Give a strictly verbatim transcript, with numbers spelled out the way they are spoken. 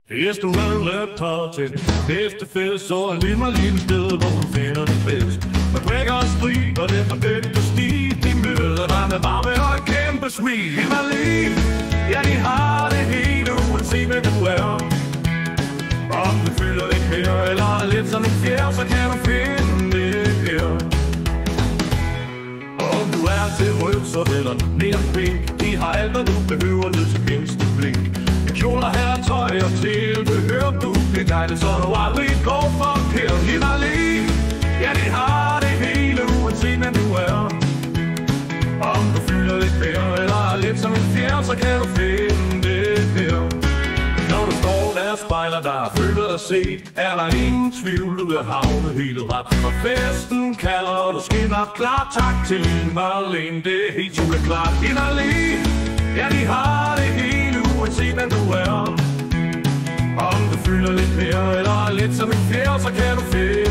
Hvis du mangler tår til den bedste fest, så er lige mig lille sted, hvor du finder det bedst. Man drikker og strig, og det er perfekt og stig. De møder dig med varme og et kæmpe smil. Himalaya, ja, de har det hele, uanset hvad du er. Om du føler det her, eller er lidt som en fjer, så kan du finde det her. Om du er til røvser eller mere pink, de har alt, hvad du behøver, ned til mindste blink. Kjoler, her, tøj og tilbehør, du bliver guidet, så du aldrig går forkert. Himalaya, ja, de har det hele, uanset hvad du er. Om du føler lidt bedre, eller er lidt som en fjer, så kan du finde det her. Når du står der og spejler dig og føler dig set, er der ingen tvivl, du er havnet helt ret. For festen kalder, og du skinner klar. Tak til Marlene, det er helt super klart. Himalaya, ja, de har det hele, uanset hvad du er. Om du føler lidt mere, eller er lidt som en fjer, så kan du finde